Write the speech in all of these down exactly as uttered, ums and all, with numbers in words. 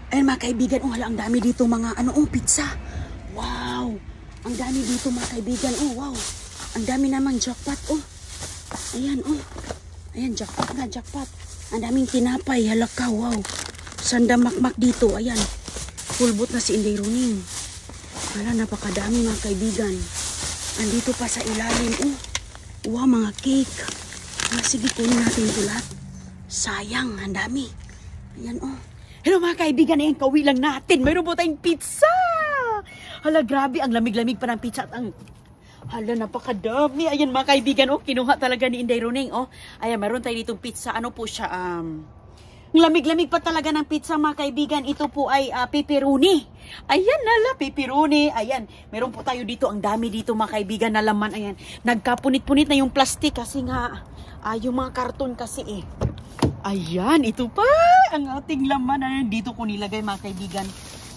Ayan mga kaibigan, oh hala, ang dami dito mga ano, oh pizza. Wow, ang dami dito mga kaibigan, oh wow. Ang dami namang jackpot, oh. Ayan, oh. Ayan, jackpot nga, jackpot. Ang daming tinapay, halaka, wow. Sanda makmak dito, ayan. Pulbot na si Inday Roning. Hala, napakadami mga kaibigan. Andito pa sa ilalim, oh. Wow, mga cake. Ah, sige, kunin natin ito lahat. Sayang, ang dami. Ayan, oh. Hello mga kaibigan, ayan, kauwi lang natin. Mayroon po tayong pizza. Hala, grabe, ang lamig-lamig pa ng pizza at ang... Hala, napakadami. Ayan mga kaibigan, oh, kinuha talaga ni Inday Roning, oh. Ayan, mayroon tayo ditong pizza. Ano po siya, um... lamig-lamig pa talaga ng pizza mga kaibigan. Ito po ay uh, pepperoni. Ayan, nala, pepperoni. Ayan, meron po tayo dito. Ang dami dito mga kaibigan na laman. Ayan, nagkapunit-punit na yung plastic kasi nga, uh, yung mga karton kasi eh. Ayan, ito pa ang ating laman. Ayan, dito ko nilagay mga kaibigan.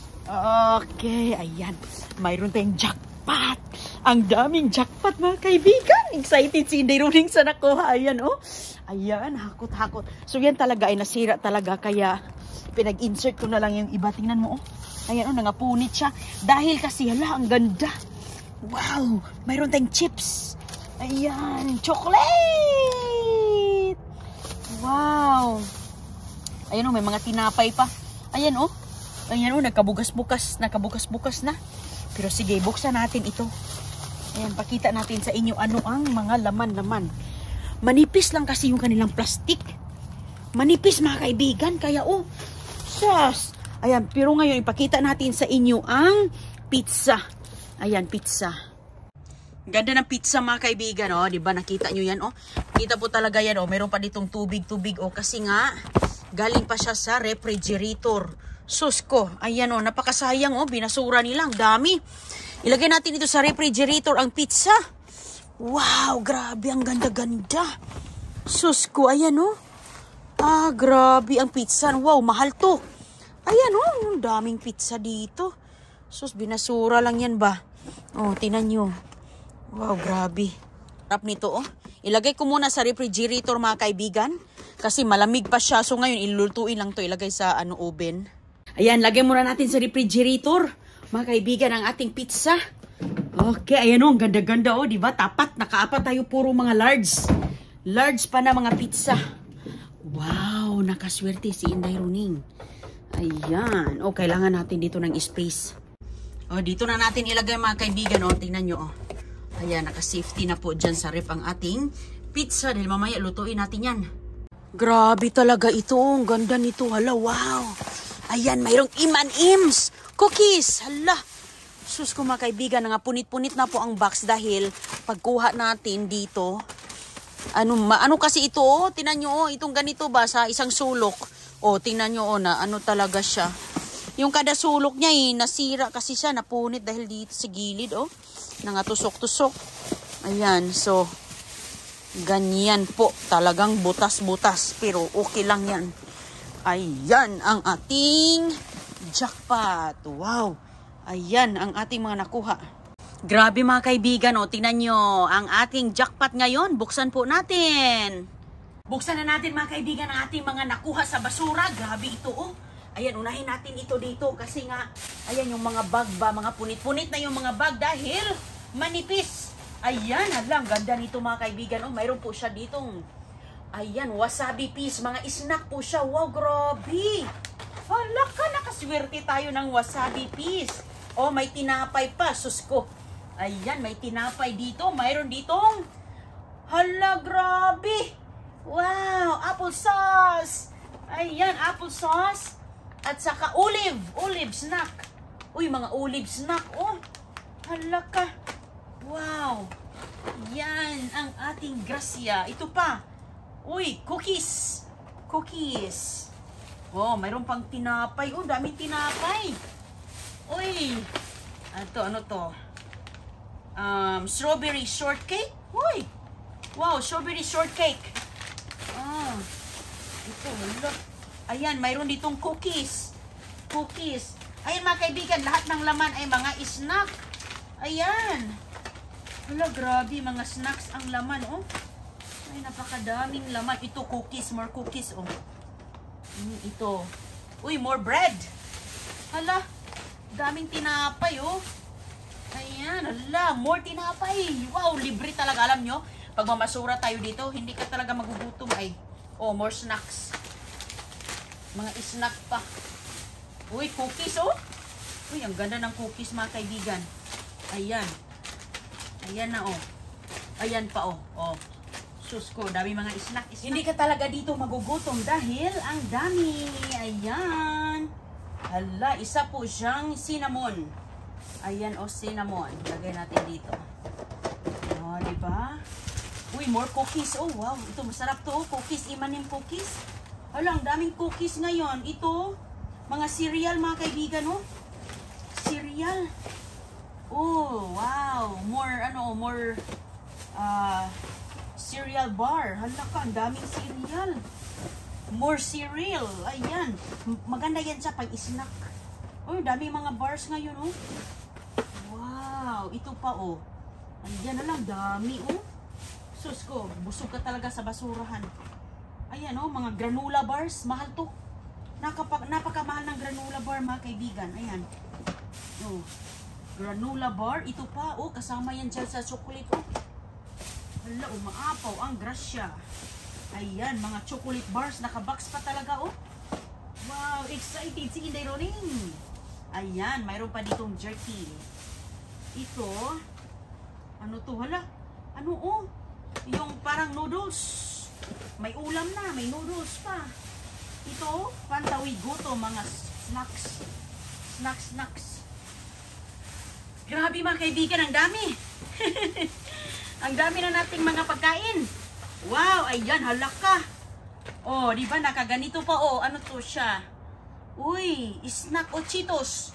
Okay, ayan. Mayroon tayong jackpot. Ang daming jackpot mga kaibigan. Excited si Inday Roning sa nakuha. Ayan, oh. Ayan, hakot-hakot. So yan talaga ay nasira talaga. Kaya pinag-insert ko na lang yung iba. Tingnan mo, oh. Ayan, oh, nangapunit siya. Dahil kasi, hala, ang ganda. Wow, mayroon tayong chips. Ayan, chocolate. Wow. Ayan, oh, may mga tinapay pa. Ayan, oh. Ayan, oh, nagkabukas-bukas. Nakabukas-bukas na. Pero sige, buksan natin ito. Ayan, pakita natin sa inyo ano ang mga laman-laman. Manipis lang kasi yung kanilang plastic. Manipis mga kaibigan. Kaya oh, sas. Ayan, pero ngayon ipakita natin sa inyo ang pizza. Ayan, pizza. Ganda ng pizza mga kaibigan, oh. Diba nakita nyo yan, oh. Kita po talaga yan, oh. Meron pa ditong tubig-tubig, oh. Kasi nga, galing pa siya sa refrigerator. Sus ko. Ayan, oh. Napakasayang, oh. Binasura nila. Ang dami. Ilagay natin ito sa refrigerator ang pizza. Wow, grabe, ang ganda-ganda. Sus ko, ayan, oh. Ah, grabe ang pizza. Wow, mahal to. Ayan, oh, ang daming pizza dito. Sus, binasura lang yan ba? Oh, tinan nyo. Wow, grabe. Sarap nito, oh. Ilagay ko muna sa refrigerator, mga kaibigan. Kasi malamig pa siya. So, ngayon, ilulutuin lang to. Ilagay sa, ano, oven. Ayan, lagay muna natin sa refrigerator. Mga kaibigan, ang ating pizza. Okay, ayan o, ang ganda-ganda o, diba? Tapat, nakaapat tayo puro mga large. Large pa na mga pizza. Wow, nakaswerte si Inday Roning. Ayan, o, kailangan natin dito ng space. O, dito na natin ilagay mga kaibigan o, tingnan nyo o. Ayan, naka-safety na po dyan sa ref ang ating pizza. Dahil mamaya lutuin natin yan. Grabe talaga ito, ang ganda nito, hala, wow. Ayan, mayroong iman-ims. Cookies, hala. Sus ko mga kaibigan, nga punit-punit na po ang box dahil pagkuha natin dito, ano, ma, ano kasi ito, oh, tinan nyo, oh, itong ganito ba sa isang sulok, oh, tinan nyo, oh, na ano talaga siya. Yung kada sulok niya, eh, nasira kasi siya, napunit dahil dito sa gilid, oh, nangatusok-tusok. Ayan, so, ganyan po, talagang butas-butas, pero okay lang yan. Ayan, ang ating jackpot, wow. Ayan, ang ating mga nakuha. Grabe mga kaibigan, o, tingnan nyo, ang ating jackpot ngayon, buksan po natin. Buksan na natin mga kaibigan ang ating mga nakuha sa basura. Grabe ito, oh. Ayan, unahin natin ito dito kasi nga, ayan yung mga bag ba, mga punit-punit na yung mga bag dahil manipis. Ayan, halang, ganda nito mga kaibigan, oh. Mayroon po siya ditong, ayan, wasabi piece, mga snack po siya. Wow, grabe. Hala ka, nakaswerte tayo ng wasabi piece. Oh, may tinapay pa, sus ko. Ayan, may tinapay dito. Mayroon ditong, hala, grabe. Wow, apple sauce. Ayan, apple sauce. At saka olive, olive snack. Uy, mga olive snack, oh. Hala ka. Wow. Yan, ang ating grasya. Ito pa. Uy, cookies. Cookies. Oh, mayroon pang tinapay. Oh, daming tinapay. Uy. Ito, ano to? Um, strawberry shortcake. Uy. Wow, strawberry shortcake. Ah. Ito, look. Ayan, mayroon ditong cookies. Cookies. Ayan mga kaibigan, lahat ng laman ay mga snack. Ayan. Hala, grabe, mga snacks ang laman, oh. Ay, napakadaming laman. Ito, cookies, more cookies, oh. Mm, ito. Uy, more bread. Hala, daming tinapay, oh. Ayan, hala, more tinapay. Wow, libre talaga, alam nyo. Pag mamasura tayo dito, hindi ka talaga magugutom. Ay, oh, more snacks. Mga snack pa. Uy, cookies, oh. Uy, ang ganda ng cookies, mga kaibigan. Ayan. Ayan na, oh. Ayan pa, oh. Oh. Sus ko, dami mga snack, snack. Hindi ka talaga dito magugutom dahil ang dami. Ayan. Hala, isa po siyang cinnamon. Ayan, oh, cinnamon. Lagay natin dito. Oh, diba? Uy, more cookies. Oh, wow. Ito, masarap to, oh. Cookies, imanim cookies. Hala, ang daming cookies ngayon. Ito, mga cereal, mga kaibigan, oh. Cereal. Oh, wow. More, ano, more, ah, uh, cereal bar. Hala ka, ang daming cereal. More cereal. Ayan. Maganda yan sa pag-snack. Oh, daming mga bars ngayon, oh. Wow. Ito pa, oh. Ayan na lang, dami, oh. Sus ko, busog ka talaga sa basurahan. Ayan, oh, mga granola bars. Mahal to. Nakapag, napakamahal ng granola bar, mga kaibigan. Ayan. Oh. Granola bar. Ito pa, oh. Kasama yan dyan sa chocolate, oh. Hala, umaapaw ang grasya. Ayan, mga chocolate bars. Nakabox pa talaga, oh. Wow, excited si Inday Roning. Ayan, mayroon pa ditong jerky. Ito, ano to, hala? Ano, oh? Yung parang noodles. May ulam na, may noodles pa. Ito, pantawi guto, mga snacks. Snacks, snacks. Grabe, mga kaibigan, ang dami. Ang dami na nating mga pagkain. Wow, ayan, halaka. Oh, di ba nakaganito pa, oh. Ano to siya? Uy, snack o Cheetos.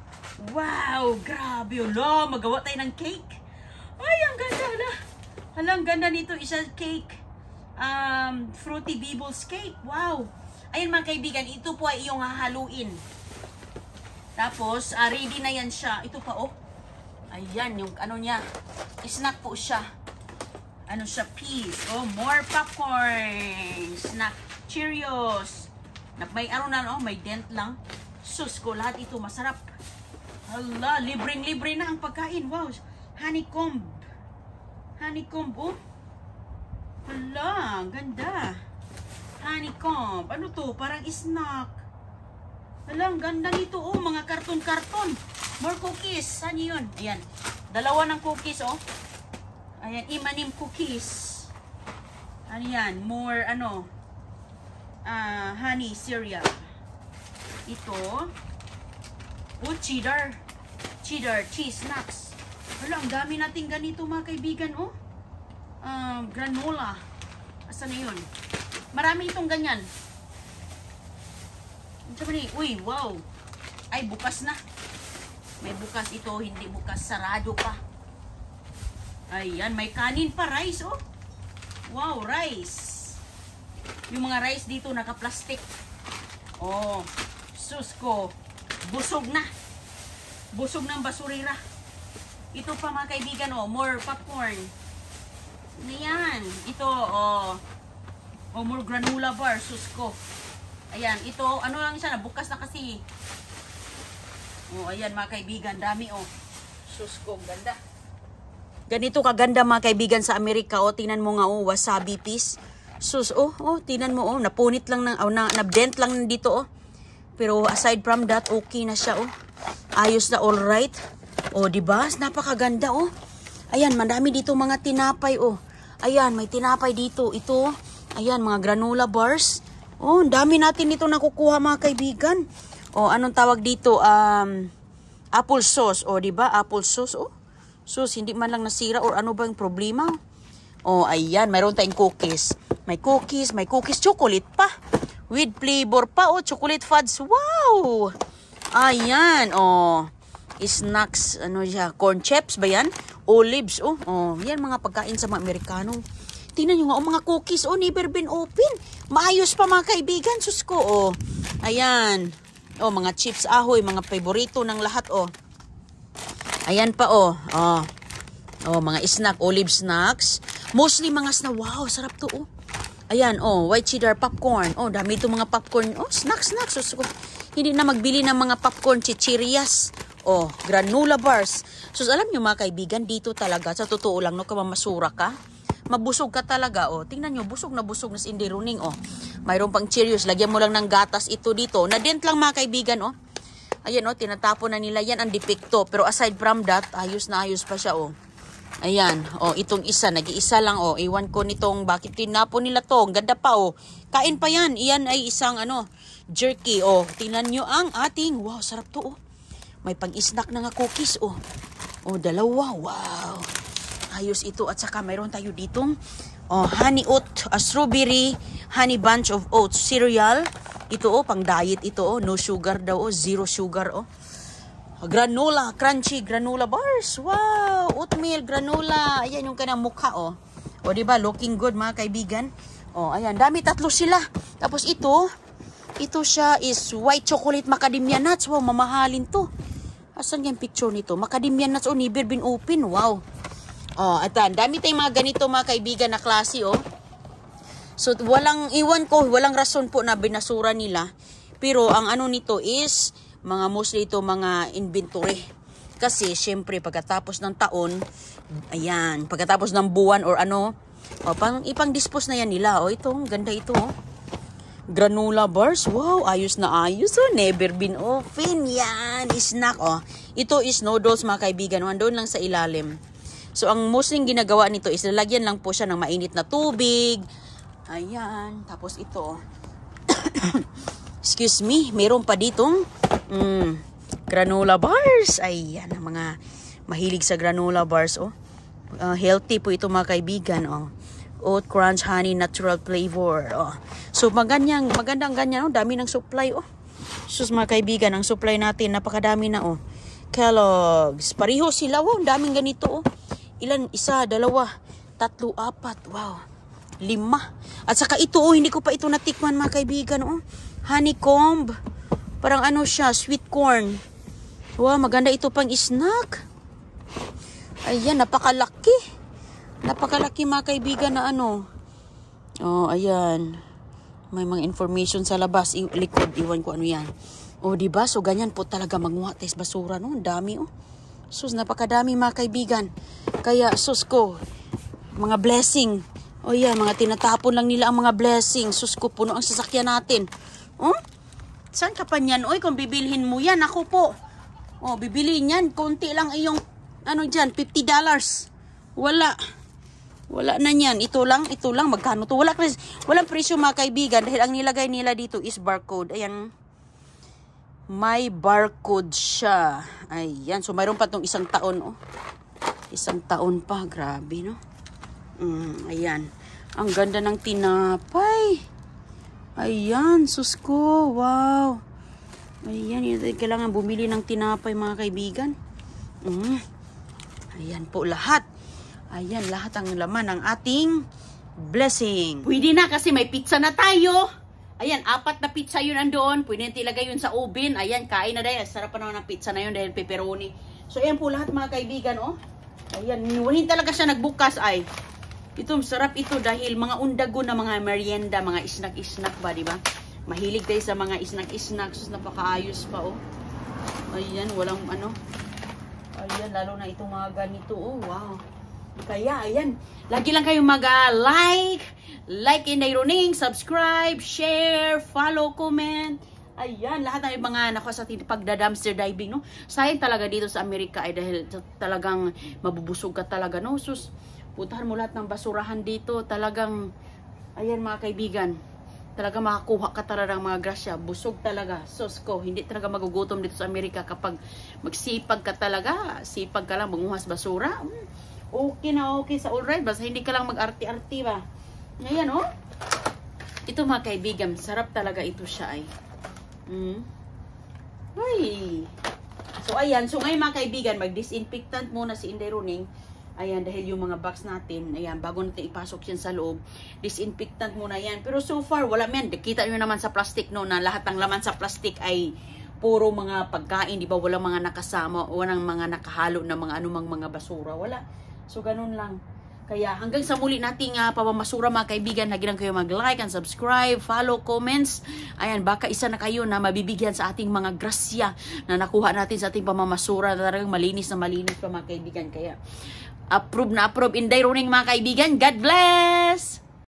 Wow, grabe, hala. Magawa tayo ng cake. Ay, ang ganda, hala. Hala, ang ganda nito, isang cake. Um, Fruity Pebbles cake. Wow. Ayun, mga kaibigan, ito po ay iyong hahaluin. Tapos, uh, ready na yan siya. Ito pa, oh. Ayan, yung ano niya. Snack po siya. Ano siya? Peas. Oh, more popcorn. Snack. Cheerios. May ano na, oh, may dent lang. Sus ko, lahat ito masarap. Hala, libreng-libre na ang pagkain. Wow. Honeycomb. Honeycomb, oh. Hala, ganda. Honeycomb. Ano to? Parang snack. Hala, ang ganda nito, oh. Mga karton-karton. More cookies. Saan yun? Ayan. Dalawa ng cookies, oh. Ayan, imanim cookies. Ano yan? More, ano, uh, honey cereal. Ito. Oh, cheddar. Cheddar, cheese, snacks. Hala, ang dami natin ganito, mga kaibigan, oh. Um, granola. Asan na yun? Marami itong ganyan. Uy, wow. Ay, bukas na. May bukas ito, hindi bukas, sarado pa. Ayan, may kanin pa, rice, oh. Wow, rice. Yung mga rice dito, naka-plastic. Oh, sus ko. Busog na. Busog ng basurira. Ito pa, mga kaibigan, oh, more popcorn. Ayan, ito, oh. Oh, more granola bar, sus ko. Ayan, ito, ano lang siya, bukas na kasi. Oh, ayan, mga kaibigan, dami, oh. Sus ko, ganda. Ganito kaganda, mga kaibigan, sa Amerika, oh. Tingnan mo nga, oh, wasabi piece. Sus, oh, oh, tingnan mo, oh. Napunit lang, ng, oh, na, na-dent lang dito, oh. Pero aside from that, okay na siya, oh. Ayos na, all right. Oh, diba? Napakaganda, oh. Ayan, madami dito mga tinapay, oh. Ayan, may tinapay dito. Ito, ayan, mga granola bars. Oh, dami natin dito nakukuha, mga kaibigan. Oh, anong tawag dito? Um, apple sauce. Oh, diba? Apple sauce, oh. Sus, hindi man lang nasira or ano ba yung problema? Oh, ayan, mayroon tayong cookies. May cookies, may cookies, chocolate pa. With flavor pa, oh, chocolate fudge. Wow! Ayan, oh. Snacks, ano siya, corn chips ba yan? Olives, oh. Oh, yan mga pagkain sa mga Amerikano. Tingnan nyo nga, oh, mga cookies, oh, never been open. Maayos pa, mga kaibigan, sus ko, oh. Ayan. Oh, mga chips ahoy, mga favorito ng lahat, oh. Ayan pa, oh. Oh, oh mga snack, olive snacks. Mostly mga snack. Wow, sarap to, oh. Ayan, oh, white cheddar popcorn. Oh, dami itong mga popcorn. Oh, snacks, snacks. So, so, hindi na magbili ng mga popcorn, chichirias, oh, granola bars. So, alam nyo mga kaibigan, dito talaga, sa totoo lang, no, kamamasura ka, mabusog ka talaga, oh. Tingnan nyo, busog na busog na si Inday Roning, oh. Mayroon pang Cheerios, lagyan mo lang ng gatas ito dito. Na-dent lang mga kaibigan, oh. Ayan, oh, tinatapon na nila yan, ang depekto. Pero aside from that, ayos na ayos pa siya, oh. Ayan, oh, itong isa, nag-iisa lang, oh. Iwan ko nitong, bakit tinapon nila to? Ang ganda pa, oh. Kain pa yan. Iyan ay isang, ano, jerky, oh. Tingnan nyo ang ating, wow, sarap to, oh. May pang-snack na nga cookies, oh. Oh, dalawa, wow. Ayos ito. At saka mayroon tayo ditong, oh, honey oat, uh, strawberry, honey bunch of oats cereal. Ito, oh, pang diet ito, oh. No sugar daw, oh. Zero sugar, oh. Granola, crunchy granola bars. Wow, oatmeal granola. Ayan yung kanang mukha, oh. O, diba? Looking good, mga kaibigan. Oh, ayan. Dami, tatlo sila. Tapos ito, ito siya is white chocolate macadamia nuts. Wow, mamahalin to. Asan yung picture nito? Macadamia nuts, oh, never been open. Wow. Oh, atan. Dami tayong mga ganito, mga kaibigan, na klase, oh. So, walang, iwan ko, walang rason po na binasura nila. Pero, ang ano nito is, mga mostly ito, mga inventory. Kasi, syempre, pagkatapos ng taon, ayan, pagkatapos ng buwan or ano, oh, pang, ipang-dispose na yan nila. Oh, ito, ganda ito, oh. Granola bars. Wow, ayos na ayos, oh. Never been open. Yan, snack, oh. Ito is noodles, mga kaibigan. Doon lang sa ilalim. So, ang mostly ginagawa nito is lalagyan lang po siya ng mainit na tubig. Ayan. Tapos ito. Excuse me. Meron pa ditong mm, granola bars. Ayan. Ang mga mahilig sa granola bars. Oh. Uh, healthy po ito, mga kaibigan. Oh. Oat crunch, honey, natural flavor. Oh. So, magandang, magandang ganyan. Oh. Dami ng supply. Oh. Sus, mga kaibigan, ang supply natin, napakadami na. Oh. Kellogg's. Pareho sila. Wow, daming ganito. Oh. Ilan? Isa, dalawa, tatlo, apat. Wow. Lima. At saka ito, oh, hindi ko pa ito natikman, mga kaibigan. Oh. Honeycomb. Parang ano siya, sweet corn. Wow, maganda ito pang snack. Ayan, napakalaki. Napakalaki, mga kaibigan, na ano. Oh, ayan. May mga information sa labas. I likod, iwan ko ano yan. Oh, diba? So, ganyan po talaga manguha tayo sa basura, no? Ang dami, oh. Sus, napakadami, mga kaibigan. Kaya, sus ko, mga blessing. O yan, mga tinatapon lang nila ang mga blessing. Sus ko, puno ang sasakyan natin. Oh? Saan ka pa niyan? Oy, kung bibilhin mo yan, ako po. Oh, bibilihin yan. Konti lang iyong, ano dyan, fifty dollars. Wala. Wala na yan. Ito lang, ito lang. Magkano to? Wala, walang presyo, mga kaibigan. Dahil ang nilagay nila dito is barcode. Ayan. May barcode siya. Ayan. So, mayroon pa itong isang taon, oh. Isang taon pa. Grabe, no? Mm, ayan. Ang ganda ng tinapay. Ayan. Sus ko. Wow. Ayan. Kailangan bumili ng tinapay, mga kaibigan. Mm. Ayan po lahat. Ayan. Lahat ang laman ng ating blessing. Pwede na kasi may pizza na tayo. Ayan, apat na pizza yun andoon. Pwede natin ilagay yun sa oven. Ayan, kain na dahil. Sarap pa naman ng pizza na yun dahil pepperoni. So, ayan po lahat, mga kaibigan, oh. Ayan, hindi talaga siya nagbukas, ay. Ito, sarap ito dahil mga undago na mga merienda, mga snack-snack ba, di ba? Mahilig tayo sa mga snack-snack. So, napakaayos pa, oh. Ayan, walang ano. Ayan, lalo na itong mga ganito, oh. Wow. Kaya, ayan. Lagi lang kayong mag-like. Like Inday Roning, subscribe, share, follow, comment. Ayan, lahat ng mga nakuha sa pagda-dumpster diving, no? Sayang talaga dito sa Amerika ay dahil talagang mabubusog ka talaga, no? Sus, puntahan mo lahat ng basurahan dito. Talagang, ayan, mga kaibigan, talaga makakuha ka talaga ng mga grasya. Busog talaga. Sus ko, hindi talaga magugutom dito sa Amerika kapag magsipag ka talaga. Sipag ka lang, manguhas basura. Okay na okay sa alright. Basta hindi ka lang mag-arti-arti ba. Ayan, oh. Ito, mga kaibigan, sarap talaga ito siya ay. Mm. Ay. So, ayan. So, ngayon, mga kaibigan, mag-disinfectant muna si Inday Roning. Ayan, dahil yung mga box natin, ayan, bago natin ipasok yan sa loob, disinfectant muna yan. Pero so far, wala man. Kita nyo naman sa plastic, no, na lahat ng laman sa plastic ay puro mga pagkain, di ba? Walang mga nakasama, walang mga nakahalo na mga anumang mga basura. Wala. So, ganun lang. Kaya hanggang sa muli nating uh, pamamasura mga kaibigan, nagilang kayo mag-like and subscribe, follow, comments. Ayan, baka isa na kayo na mabibigyan sa ating mga grasya na nakuha natin sa ating pamamasura na talagang malinis na malinis pa mga kaibigan. Kaya approve na approve. Inday runing mga kaibigan. God bless!